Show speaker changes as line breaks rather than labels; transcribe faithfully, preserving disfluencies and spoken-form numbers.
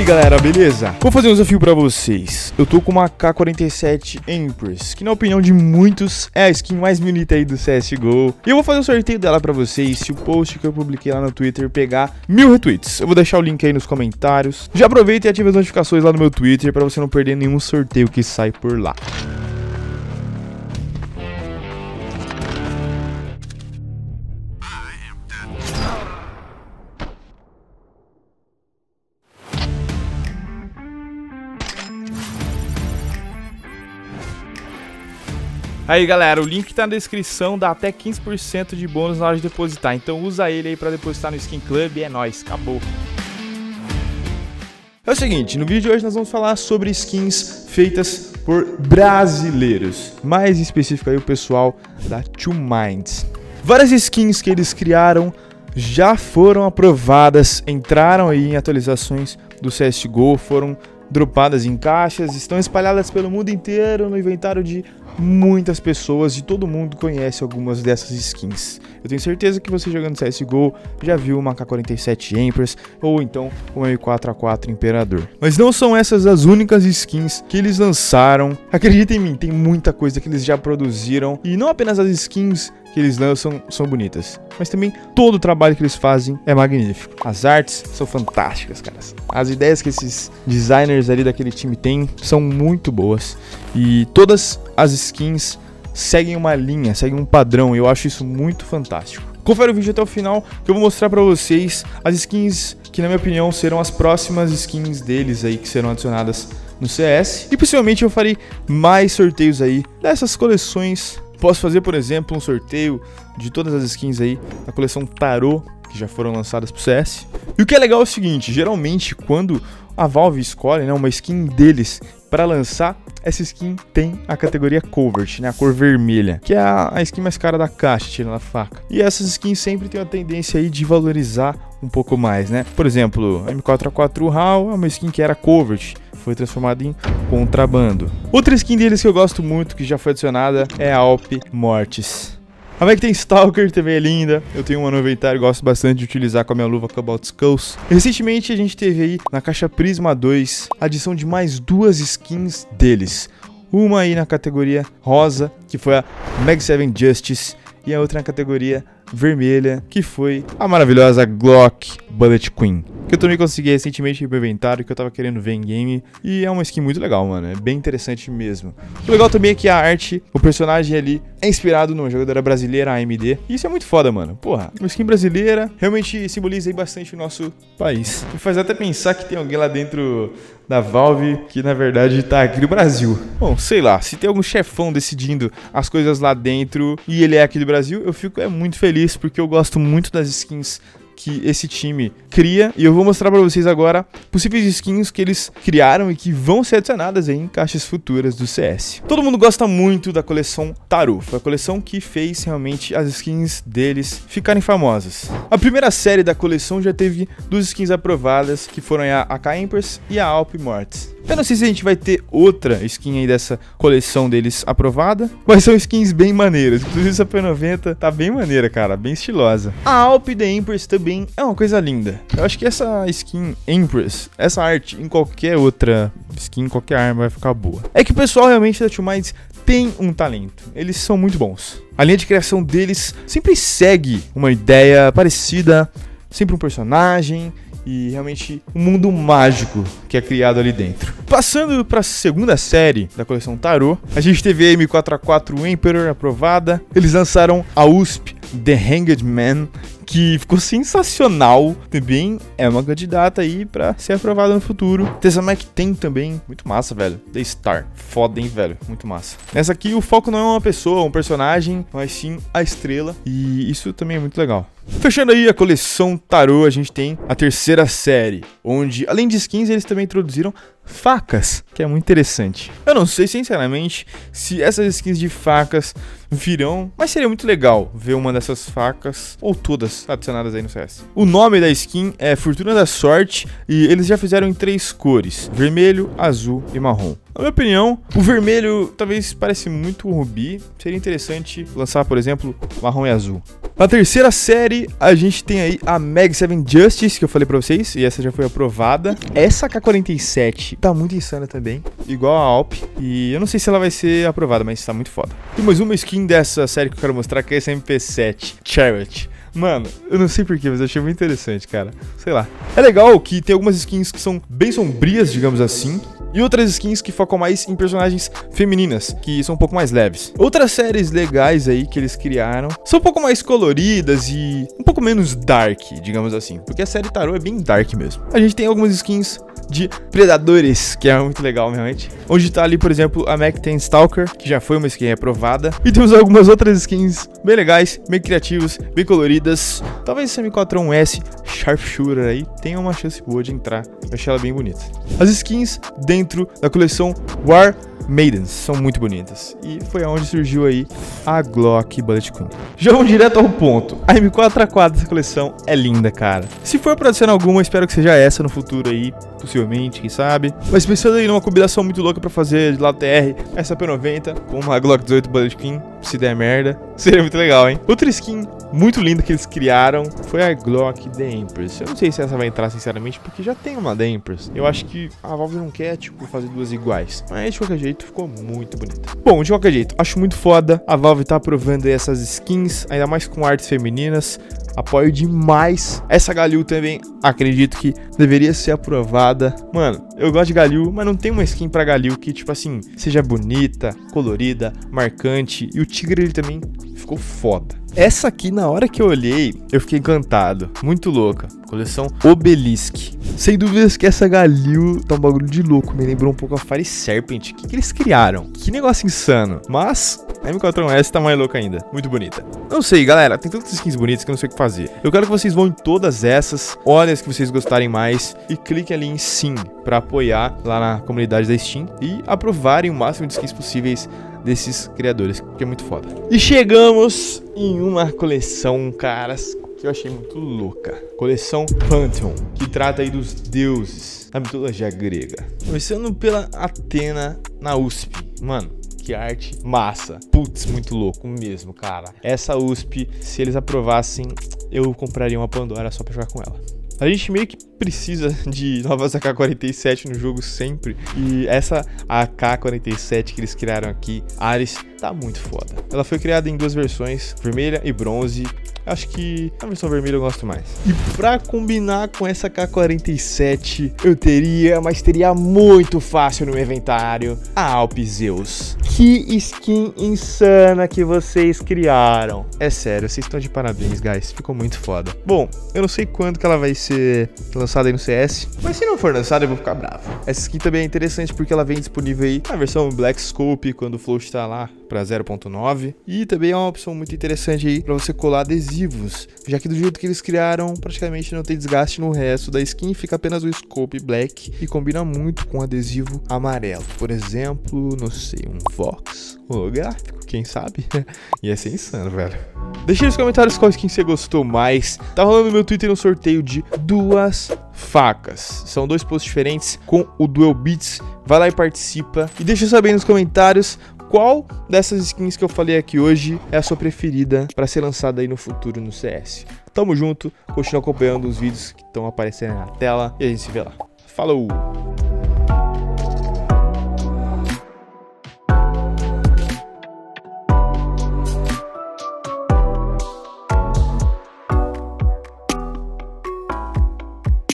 galera, beleza? Vou fazer um desafio pra vocês. Eu tô com uma K quarenta e sete Empress, que na opinião de muitos é a skin mais bonita aí do C S G O. E eu vou fazer um sorteio dela pra vocês se o post que eu publiquei lá no Twitter pegar mil retweets. Eu vou deixar o link aí nos comentários. Já aproveita e ativa as notificações lá no meu Twitter pra você não perder nenhum sorteio que sai por lá. Aí galera, o link tá na descrição, dá até quinze por cento de bônus na hora de depositar, então usa ele aí pra depositar no Skin Club e é nóis, acabou. É o seguinte, no vídeo de hoje nós vamos falar sobre skins feitas por brasileiros, mais em específico aí o pessoal da Two Minds. Várias skins que eles criaram já foram aprovadas, entraram aí em atualizações do C S G O, foram dropadas em caixas, estão espalhadas pelo mundo inteiro no inventário de muitas pessoas, de todo mundo conhece algumas dessas skins. Eu tenho certeza que você jogando C S G O já viu uma K quarenta e sete Empress ou então uma M quatro A quatro Imperador. Mas não são essas as únicas skins que eles lançaram. Acredita em mim, tem muita coisa que eles já produziram e não apenas as skins que eles lançam são bonitas, mas também todo o trabalho que eles fazem é magnífico. As artes são fantásticas, caras. As ideias que esses designers ali daquele time têm são muito boas e todas as skins seguem uma linha, seguem um padrão, e eu acho isso muito fantástico. Confere o vídeo até o final que eu vou mostrar pra vocês as skins que, na minha opinião, serão as próximas skins deles aí que serão adicionadas no C S, e possivelmente eu farei mais sorteios aí dessas coleções. Posso fazer, por exemplo, um sorteio de todas as skins aí da coleção Tarô que já foram lançadas pro C S. E o que é legal é o seguinte, geralmente quando a Valve escolhe, né, uma skin deles para lançar, essa skin tem a categoria Covert, né, a cor vermelha, que é a, a skin mais cara da caixa, tirando a faca. E essas skins sempre tem a tendência aí de valorizar um pouco mais, né? Por exemplo, a M quatro A quatro HAL é uma skin que era Covert, foi transformada em contrabando. Outra skin deles que eu gosto muito, que já foi adicionada, é a Alp Mortis. A Mac tem Stalker, também é linda. Eu tenho uma no inventário e gosto bastante de utilizar com a minha luva Cobalt Skulls. Recentemente a gente teve aí na caixa Prisma dois a adição de mais duas skins deles. Uma aí na categoria rosa, que foi a Mag sete Justice, e a outra na categoria vermelha, que foi a maravilhosa Glock Bullet Queen, que eu também consegui recentemente no meu inventário, que eu tava querendo ver em game, e é uma skin muito legal, mano, é bem interessante mesmo. O legal também é que a arte, o personagem ali é inspirado numa jogadora brasileira, a A M D, e isso é muito foda, mano. Porra, uma skin brasileira realmente simboliza aí bastante o nosso país. Me faz até pensar que tem alguém lá dentro da Valve que na verdade tá aqui no Brasil. Bom, sei lá, se tem algum chefão decidindo as coisas lá dentro e ele é aqui do Brasil, eu fico é, muito feliz, porque eu gosto muito das skins que esse time cria, e eu vou mostrar pra vocês agora possíveis skins que eles criaram e que vão ser adicionadas aí em caixas futuras do C S. Todo mundo gosta muito da coleção Tarô, foi a coleção que fez realmente as skins deles ficarem famosas. A primeira série da coleção já teve duas skins aprovadas, que foram a A K Empress e a Alp Mortis. Eu não sei se a gente vai ter outra skin aí dessa coleção deles aprovada, mas são skins bem maneiras. Inclusive essa P noventa tá bem maneira, cara, bem estilosa. A Alp The Empress também é uma coisa linda. Eu acho que essa skin Empress, essa arte em qualquer outra skin, qualquer arma vai ficar boa. É que o pessoal realmente da Two Minds tem um talento, eles são muito bons. A linha de criação deles sempre segue uma ideia parecida, sempre um personagem e realmente um mundo mágico que é criado ali dentro. Passando para a segunda série da coleção Tarô, a gente teve a M quatro A quatro Emperor aprovada. Eles lançaram a U S P The Hanged Man, que ficou sensacional, também é uma candidata aí pra ser aprovada no futuro. Tessa Mac tem também, muito massa, velho. The Star, foda, hein, velho, muito massa. Nessa aqui o foco não é uma pessoa, um personagem, mas sim a estrela, e isso também é muito legal. Fechando aí a coleção Tarô, a gente tem a terceira série, onde além de skins eles também introduziram facas, que é muito interessante. Eu não sei sinceramente se essas skins de facas virão, mas seria muito legal ver uma dessas facas, ou todas, adicionadas aí no C S. O nome da skin é Fortuna da Sorte e eles já fizeram em três cores, vermelho, azul e marrom. Na minha opinião, o vermelho talvez parece muito um rubi, seria interessante lançar, por exemplo, marrom e azul. Na terceira série, a gente tem aí a Mag sete Justice, que eu falei pra vocês, e essa já foi aprovada. Essa K quarenta e sete tá muito insana também, igual a Alp, e eu não sei se ela vai ser aprovada, mas tá muito foda. E mais uma skin dessa série que eu quero mostrar, que é essa M P sete, Chariot. Mano, eu não sei porquê, mas eu achei muito interessante, cara. Sei lá. É legal que tem algumas skins que são bem sombrias, digamos assim, e outras skins que focam mais em personagens femininas, que são um pouco mais leves. Outras séries legais aí que eles criaram são um pouco mais coloridas e um pouco menos dark, digamos assim, porque a série Tarô é bem dark mesmo. A gente tem algumas skins de predadores, que é muito legal, realmente. Onde tá ali, por exemplo, a Mac dez Stalker, que já foi uma skin aprovada. E temos algumas outras skins bem legais, bem criativas, bem coloridas. Talvez esse M quatro um S Sharpshooter aí tenha uma chance boa de entrar. Eu achei ela bem bonita. As skins dentro da coleção War Maidens são muito bonitas. E foi aonde surgiu aí a Glock Bullet Queen. Já vamos direto ao ponto. A M quatro A quatro dessa coleção é linda, cara. Se for pra adicionar alguma, espero que seja essa no futuro aí. Possivelmente, quem sabe. Mas pensando aí numa combinação muito louca pra fazer de lado T R, essa P noventa com uma Glock dezoito Bullet Queen, se der merda, seria muito legal, hein? Outra skin muito linda que eles criaram foi a Glock The Empress. Eu não sei se essa vai entrar, sinceramente, porque já tem uma The Empress. Eu acho que a Valve não quer, tipo, fazer duas iguais. Mas, de qualquer jeito, ficou muito bonita. Bom, de qualquer jeito, acho muito foda. A Valve tá aprovando aí essas skins, ainda mais com artes femininas. Apoio demais. Essa Galil também, acredito que deveria ser aprovada. Mano, eu gosto de Galil, mas não tem uma skin pra Galil que, tipo assim, seja bonita, colorida, marcante. E o tigre, ele também ficou foda. Essa aqui, na hora que eu olhei, eu fiquei encantado. Muito louca. Coleção Obelisk. Sem dúvidas que essa Galil tá um bagulho de louco. Me lembrou um pouco a Fire Serpent. O que, que eles criaram? Que negócio insano. Mas a M quatro um S tá mais louca ainda. Muito bonita. Não sei, galera. Tem tantas skins bonitas que eu não sei o que fazer. Eu quero que vocês vão em todas essas. Olhem as que vocês gostarem mais. E cliquem ali em sim pra apoiar lá na comunidade da Steam. E aprovarem o máximo de skins possíveis desses criadores, que é muito foda. E chegamos em uma coleção, caras, que eu achei muito louca. Coleção Pantheon, que trata aí dos deuses da mitologia grega. Começando pela Atena na U S P. Mano, que arte massa. Putz, muito louco mesmo, cara. Essa U S P, se eles aprovassem, eu compraria uma Pandora só pra jogar com ela. A gente meio que precisa de novas A K quarenta e sete no jogo sempre. E essa A K quarenta e sete que eles criaram aqui, Ares, tá muito foda. Ela foi criada em duas versões, vermelha e bronze. Acho que a versão vermelha eu gosto mais. E pra combinar com essa K quarenta e sete, eu teria, mas teria muito fácil no meu inventário, a Alp Zeus. Que skin insana que vocês criaram. É sério, vocês estão de parabéns, guys. Ficou muito foda. Bom, eu não sei quando que ela vai ser lançada aí no C S, mas se não for lançada eu vou ficar bravo. Essa skin também é interessante porque ela vem disponível aí na versão Black Scope, quando o Flow está lá para zero ponto nove. E também é uma opção muito interessante aí para você colar adesivos, já que do jeito que eles criaram, praticamente não tem desgaste no resto da skin, fica apenas o Scope Black e combina muito com adesivo amarelo. Por exemplo, não sei, um Vox holográfico, quem sabe? Ia ser insano, velho. Deixa nos comentários qual skin você gostou mais. Tá rolando no meu Twitter um sorteio de duas facas. São dois posts diferentes com o Duel Beats. Vai lá e participa. E deixa eu saber nos comentários qual dessas skins que eu falei aqui hoje é a sua preferida para ser lançada aí no futuro no C S. Tamo junto, continua acompanhando os vídeos que estão aparecendo na tela e a gente se vê lá. Falou!